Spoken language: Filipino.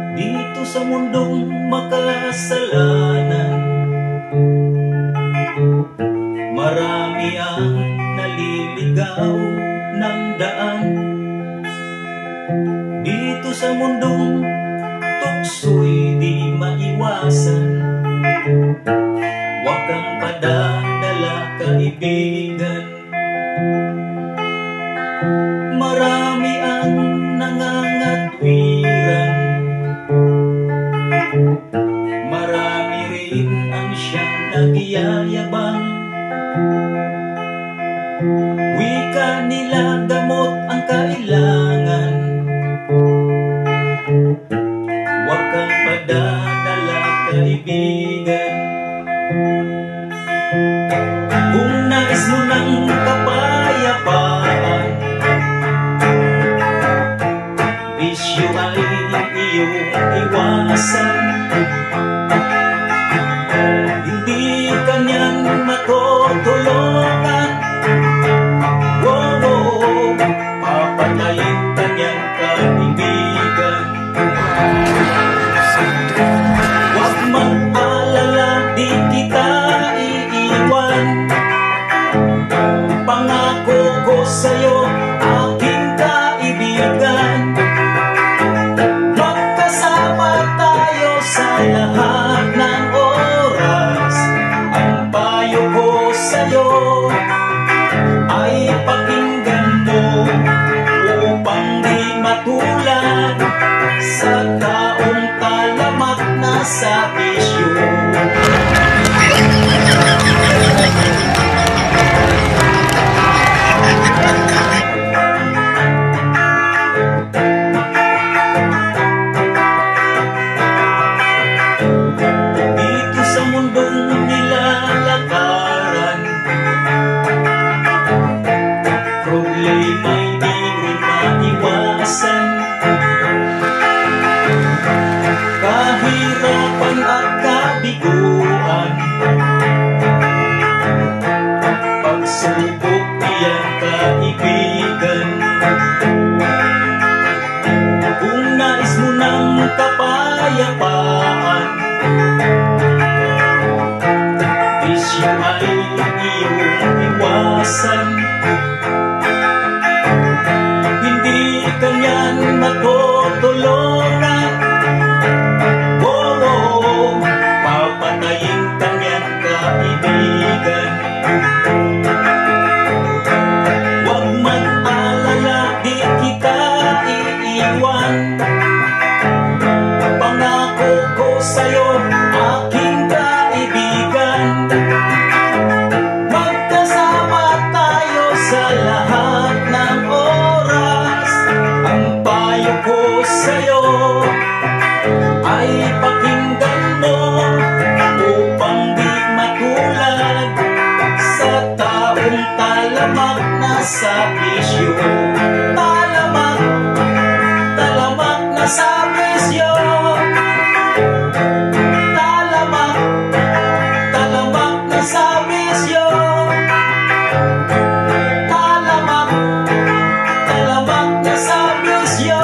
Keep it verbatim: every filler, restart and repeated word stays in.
Dito sa mundong makasalanan, marami ang naliligaw ng daan. Dito sa mundong tukso'y di maiwasan, huwag kang padadala, kaibigan. Marami ang nangangatwiran, marami rin ang siyang nagyayabang. Wika nila gamot ang kailangan, huwag kang padadala, kaibigan. Kung nais mo ng kapayapaan, bisyo ay iyong iwasan. Hindi kanyan matutulungan, wow, wow, papatayin kanyan, kaibigan. Huwag mag-alala, di kita iiwan. Pangako ko sa'yo, aking kaibigan, magkasama tayo sa lahat ng oras. Ang payo ko sa'yo ay pakinggan mo, upang di matulad sa taong talamak na sa bisyo. Dito sa mundong nilalakaran, problema'y di rin maiwasan. Kahirapan at kabiguan, pagsubok iyan, kaibigan. Kung nais mo ng kapayapaan, bisyo ay iyong iwasan. Hindi kanyan matutulungan, wow, wow, papatayin kanyan, kaibigan. Huwag mag-alala, di kita iiwan. Pangako ko sa'yo, aking kaibigan, magkasama tayo sa lahat ng oras. Ang payo ko sa'yo ay pakinggan mo, upang di matulad sa taong talamak na sa bisyo. Talamak, talamak na sa bisyo. Talamak, talamak na sa bisyo. Talamak, talamak na sa bisyo.